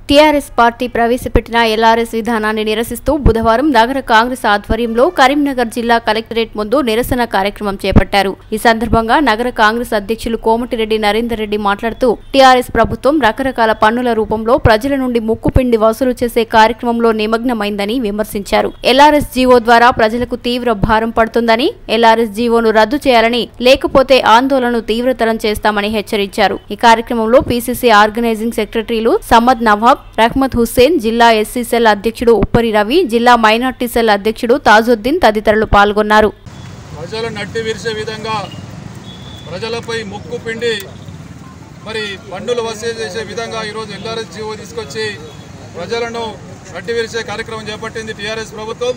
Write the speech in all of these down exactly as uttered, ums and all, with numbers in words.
TRS party ప్రవేశపెట్టిన LRS విధానాన్ని నిరసిస్తూ బుధవారం నగర కాంగ్రెస్ ఆధ్వర్యంలో కరీంనగర్ జిల్లా కలెక్టరేట్ ముందు నిరసన కార్యక్రమం చేపట్టారు। ఈ సందర్భంగా నగర కాంగ్రెస్ అధ్యక్షులు కోమటిరెడ్డి నరేందర్ రెడ్డి మాట్లాడుతూ టీఆర్ఎస్ ప్రభుత్వం రకరకాల పన్నుల రూపంలో ప్రజల నుండి ముక్కుపిండి వసూలు చేసే కార్యక్రమంలో నిమగ్నమైందని విమర్శించారు। ఎల్ఆర్ఎస్ జీవో ద్వారా ప్రజలకు తీవ్ర భారం పడుతుందని, ఎల్ఆర్ఎస్ జీవోను రద్దు చేయాలని, లేకపోతే ఆందోళనను తీవ్రతరం చేస్తామని హెచ్చరించారు। ఈ కార్యక్రమంలో పీసీసీ ఆర్గనైజింగ్ సెక్రటరీలు సమ్మద్ నవాబ్, రహ్మత్ హుస్సేన్, జిల్లా ఎస్సీ సెల్ అధ్యక్షుడు ఉప్పరి రవి, జిల్లా మైనార్టీ సెల్ అధ్యక్షుడు తాజుద్దీన్ తదితరులు పాల్గొన్నారు। ప్రజలు నట్టి విరిసే విధంగా ప్రజలపై ముక్కు పిండి మరి పన్నులు వసూలు చేసే విధంగా ఈరోజు ఎల్ఆర్ఎస్ జీవో తీసుకొచ్చి ప్రజలను నట్టి విరిసే కార్యక్రమం చేపట్టింది టీఆర్ఎస్ ప్రభుత్వం।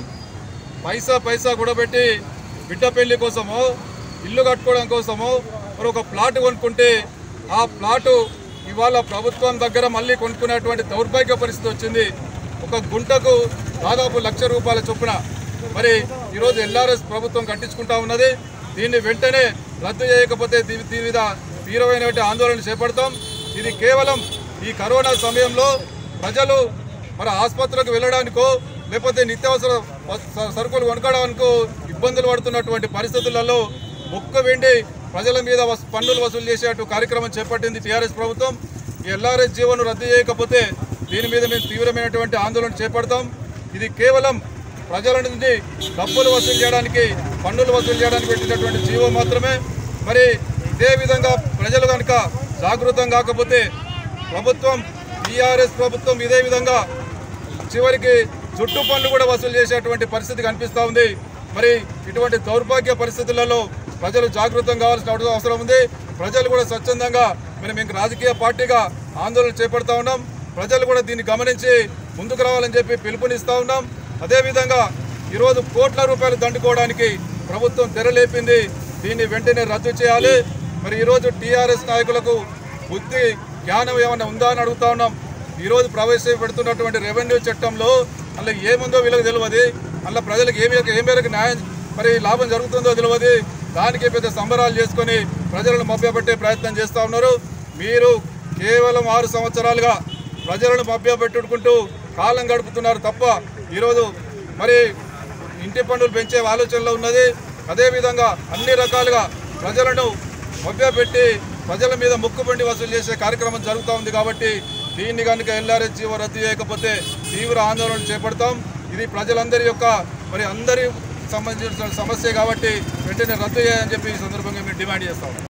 పైసా పైసా కూడబెట్టి బిడ్డ పెళ్లి కోసమో, ఇల్లు కట్టుకోవడం కోసమో మరి ఒక ప్లాట్ కొనుక్కుంటే ఆ ప్లాటు ఇవాళ ప్రభుత్వం దగ్గర మళ్ళీ కొనుక్కునేటువంటి దౌర్భాగ్య పరిస్థితి వచ్చింది। ఒక గుంటకు దాదాపు లక్ష రూపాయల చొప్పున మరి ఈరోజు ఎల్ఆర్ఎస్ ప్రభుత్వం కట్టించుకుంటా ఉన్నది। దీన్ని వెంటనే రద్దు చేయకపోతే దీని మీద తీవ్రమైనటువంటి ఆందోళన చేపడతాం। ఇది కేవలం ఈ కరోనా సమయంలో ప్రజలు మరి ఆసుపత్రులకు వెళ్ళడానికో లేకపోతే నిత్యావసర సరుకులు కొనుక్కోవడానికో ఇబ్బందులు పడుతున్నటువంటి పరిస్థితులలో మొక్క వెండి ప్రజల మీద పన్నులు వసూలు చేసేట్టు కార్యక్రమం చేపట్టింది టీఆర్ఎస్ ప్రభుత్వం। ఈ ఎల్ఆర్ఎస్ జీవోను రద్దు చేయకపోతే దీని మీద మేము తీవ్రమైనటువంటి ఆందోళన చేపడతాం। ఇది కేవలం ప్రజల నుండి డబ్బులు వసూలు చేయడానికి, పన్నులు వసూలు చేయడానికి పెట్టినటువంటి జీవో మాత్రమే। మరి ఇదే విధంగా ప్రజలు కనుక జాగృతం కాకపోతే ప్రభుత్వం, టీఆర్ఎస్ ప్రభుత్వం ఇదే విధంగా చివరికి చుట్టు పన్ను కూడా వసూలు చేసేటువంటి పరిస్థితి కనిపిస్తూ ఉంది। మరి ఇటువంటి దౌర్భాగ్య పరిస్థితులలో ప్రజలు జాగృతం కావాల్సిన అవసరం ఉంది। ప్రజలు కూడా స్వచ్ఛందంగా మరి మేము రాజకీయ పార్టీగా ఆందోళన చేపడతా ఉన్నాం। ప్రజలు కూడా దీన్ని గమనించి ముందుకు రావాలని చెప్పి పిలుపునిస్తూ ఉన్నాం। అదేవిధంగా ఈరోజు కోట్ల రూపాయలు దండుకోవడానికి ప్రభుత్వం తెరలేపింది, దీన్ని వెంటనే రద్దు చేయాలి। మరి ఈరోజు టీఆర్ఎస్ నాయకులకు బుద్ధి జ్ఞానం ఏమైనా ఉందా అని అడుగుతా ఉన్నాం। ఈరోజు ప్రవేశపెడుతున్నటువంటి రెవెన్యూ చట్టంలో అలా ఏముందో వీళ్ళకి తెలియదు, అలా ప్రజలకు ఏమి ఏ మేరకు న్యాయం మరి లాభం జరుగుతుందో తెలియదు। దానికి పెద్ద సంబరాలు చేసుకొని ప్రజలను మభ్యపెట్టే ప్రయత్నం చేస్తూ ఉన్నారు। మీరు కేవలం ఆరు సంవత్సరాలుగా ప్రజలను మభ్యపెట్టుకుంటూ కాలం గడుపుతున్నారు తప్ప ఈరోజు మరి ఇంటి పన్నులు పెంచే ఆలోచనలో ఉన్నది। అదేవిధంగా అన్ని రకాలుగా ప్రజలను మభ్యపెట్టి ప్రజల మీద ముక్కుబండి వసూలు చేసే కార్యక్రమం జరుగుతూ ఉంది। కాబట్టి దీన్ని కనుక ఎల్ఆర్ఎస్ జీవో రద్దు చేయకపోతే తీవ్ర ఆందోళన చేపడతాం। ఇది ప్రజలందరి యొక్క మరి అందరి సంబంధించిన సమస్య కాబట్టి వెంటనే రద్దు చేయాలని చెప్పి ఈ సందర్భంగా మేము డిమాండ్ చేస్తాం।